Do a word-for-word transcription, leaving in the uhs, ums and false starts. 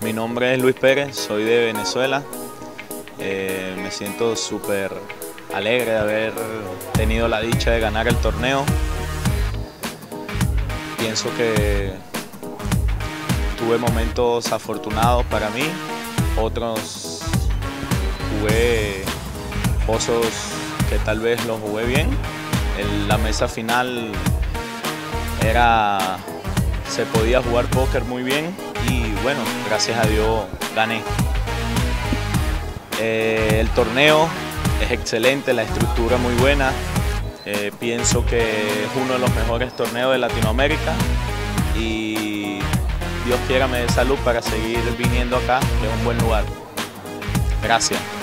Mi nombre es Luis Pérez, soy de Venezuela. Eh, me siento súper alegre de haber tenido la dicha de ganar el torneo. Pienso que tuve momentos afortunados para mí, otros jugué pozos que tal vez los jugué bien. En la mesa final era, se podía jugar póker muy bien y bueno, gracias a Dios gané. Eh, el torneo es excelente, la estructura muy buena. Eh, pienso que es uno de los mejores torneos de Latinoamérica y Dios quiera me dé salud para seguir viniendo acá, que es un buen lugar. Gracias.